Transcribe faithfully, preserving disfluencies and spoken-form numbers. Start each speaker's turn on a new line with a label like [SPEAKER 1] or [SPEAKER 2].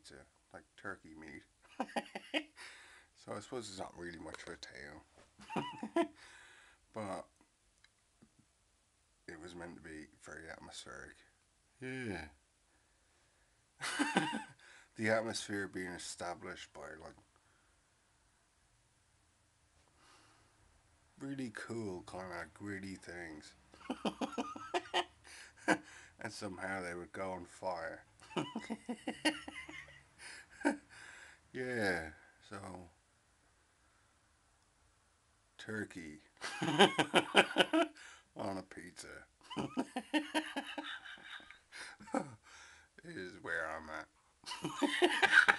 [SPEAKER 1] pizza, like turkey meat. So I suppose it's not really much of a tale, but it was meant to be very atmospheric. Yeah. The atmosphere being established by like really cool kind of gritty things. And somehow they would go on fire. Yeah, so turkey on a pizza is where I'm at.